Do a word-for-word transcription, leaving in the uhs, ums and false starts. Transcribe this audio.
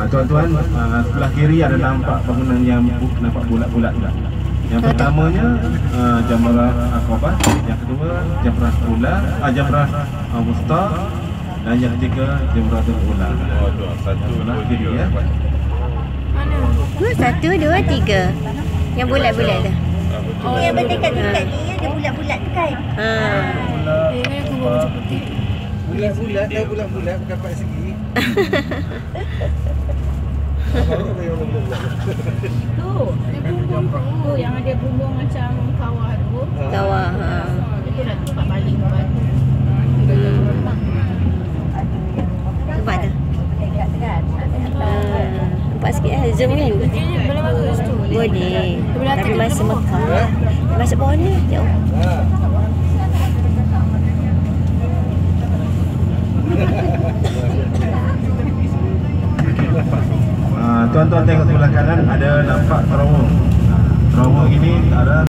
tuan-tuan, uh, sebelah kiri ada nampak bangunan yang bu- nampak bulat-bulat tak? Yang pertamanya uh, Jamrah Aqabah, yang kedua Jamrah Ula, uh, Jamrah uh, Wusta, dan yang ketiga Jamratul Ula. Oh, tu satu Sebelah kiri ya. Mana? Dua, satu, dua, tiga. Yang bulat-bulat tu. Oh, yang berdekat-dekat ni ada bulat-bulat tu kan? Ha. Eh, kan aku bawa baju putih. Bulat-bulat, dah bulat-bulat bukan empat segi. Baru apa yang bulat-bulat? Tu, ada bumbung tu. Yang ada bumbung macam kawah tu. Kawah. Ha. Itu dah tempat baling batu. Nampak tu? Dekat kan? Ha. Nampak sikit eh, zoom kan? Boleh bagus tu. Boleh. Berat Tapi tu masa dia Mekah. Masa bawah ni jauh. Ha. Uh, tuan-tuan tengok sebelah kanan ada nampak terowong. Uh, terowong ini ada